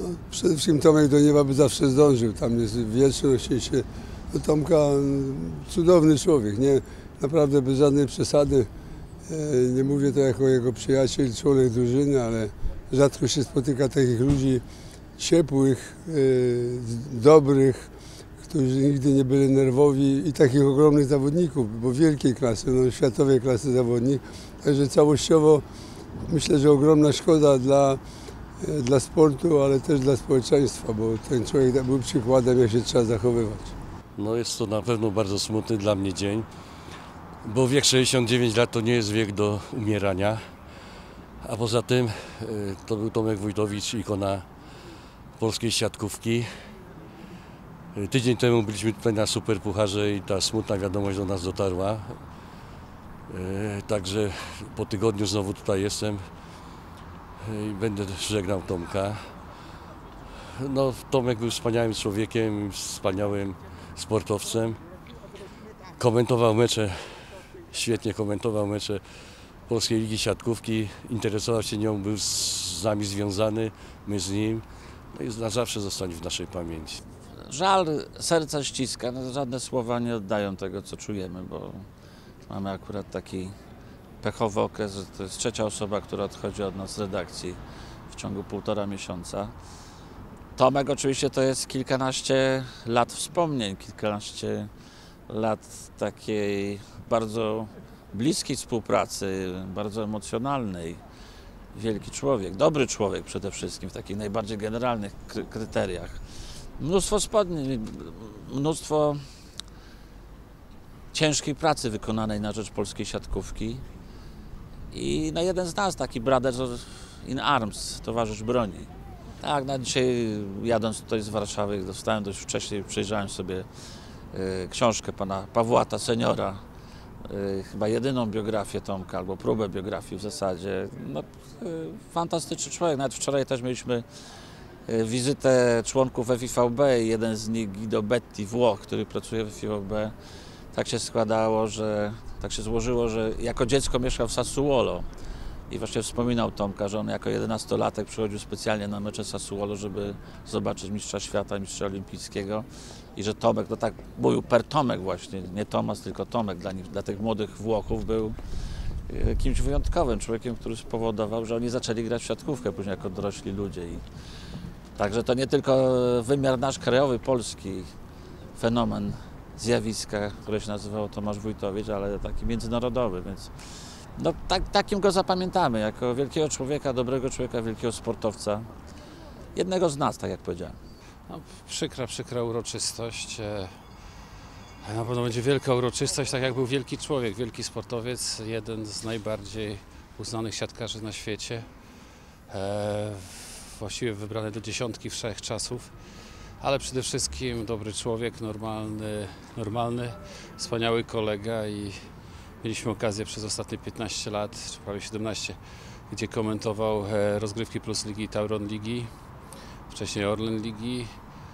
Przede wszystkim Tomek do nieba by zawsze zdążył. Tam jest wieczność i się... No, Tomka cudowny człowiek, nie? Naprawdę bez żadnej przesady. Nie mówię to jako jego przyjaciel, członek drużyny, ale rzadko się spotyka takich ludzi ciepłych, dobrych, którzy nigdy nie byli nerwowi i takich ogromnych zawodników, bo wielkiej klasy, no, światowej klasy zawodnik. Także całościowo myślę, że ogromna szkoda dla sportu, ale też dla społeczeństwa, bo ten człowiek był przykładem, jak się trzeba zachowywać. No jest to na pewno bardzo smutny dla mnie dzień, bo wiek 69 lat to nie jest wiek do umierania, a poza tym to był Tomek Wójtowicz, ikona polskiej siatkówki. Tydzień temu byliśmy tutaj na Superpucharze i ta smutna wiadomość do nas dotarła. Także po tygodniu znowu tutaj jestem i będę żegnał Tomka. No, Tomek był wspaniałym człowiekiem, wspaniałym sportowcem. Komentował mecze, świetnie komentował mecze Polskiej Ligi Siatkówki. Interesował się nią, był z nami związany, my z nim. No i na zawsze zostanie w naszej pamięci. Żal, serca ściska, no, żadne słowa nie oddają tego, co czujemy, bo mamy akurat taki pechowy okres, że to jest trzecia osoba, która odchodzi od nas z redakcji w ciągu 1,5 miesiąca. Tomek oczywiście to jest kilkanaście lat wspomnień, kilkanaście lat takiej bardzo bliskiej współpracy, bardzo emocjonalnej. Wielki człowiek, dobry człowiek przede wszystkim w takich najbardziej generalnych kryteriach. Mnóstwo spodni, mnóstwo ciężkiej pracy wykonanej na rzecz polskiej siatkówki i no jeden z nas, taki Brothers in Arms, towarzysz broni. Tak, na dzisiaj jadąc tutaj z Warszawy, dostałem dość wcześniej, przejrzałem sobie książkę pana Pawłata seniora, chyba jedyną biografię Tomka, albo próbę biografii w zasadzie. No, fantastyczny człowiek, nawet wczoraj też mieliśmy wizytę członków FIVB, jeden z nich Guido Betti, Włoch, który pracuje w FIVB. Tak się składało, tak się złożyło, że jako dziecko mieszkał w Sassuolo i właśnie wspominał Tomka, że on jako 11-latek przychodził specjalnie na mecze Sassuolo, żeby zobaczyć mistrza świata, mistrza olimpijskiego i że Tomek, no tak mówił per Tomek właśnie, nie Tomasz, tylko Tomek dla tych młodych Włochów był kimś wyjątkowym, człowiekiem, który spowodował, że oni zaczęli grać w siatkówkę później jako dorośli ludzie. Także to nie tylko wymiar nasz krajowy, polski, fenomen, zjawiska, które się nazywało Tomasz Wójtowicz, ale taki międzynarodowy, więc no, takim go zapamiętamy, jako wielkiego człowieka, dobrego człowieka, wielkiego sportowca. Jednego z nas, tak jak powiedziałem. No, przykra uroczystość. Na pewno będzie wielka uroczystość, tak jak był wielki człowiek, wielki sportowiec, jeden z najbardziej uznanych siatkarzy na świecie. Właściwie wybrany do 10 wszechczasów, ale przede wszystkim dobry człowiek, normalny, wspaniały kolega i mieliśmy okazję przez ostatnie 15 lat, czy prawie 17, gdzie komentował rozgrywki Plus Ligi i Tauron Ligi, wcześniej Orlen Ligi.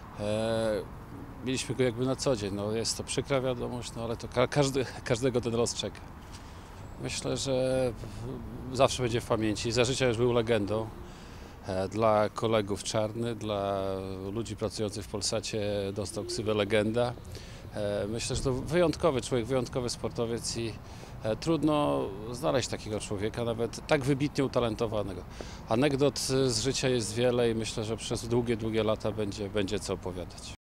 Mieliśmy go jakby na co dzień, no, jest to przykra wiadomość, no, ale to każdego ten los czeka. Myślę, że zawsze będzie w pamięci, za życia już był legendą. Dla kolegów czarny, dla ludzi pracujących w Polsacie dostał ksywę legenda. Myślę, że to wyjątkowy człowiek, wyjątkowy sportowiec i trudno znaleźć takiego człowieka, nawet tak wybitnie utalentowanego. Anegdot z życia jest wiele i myślę, że przez długie lata będzie co opowiadać.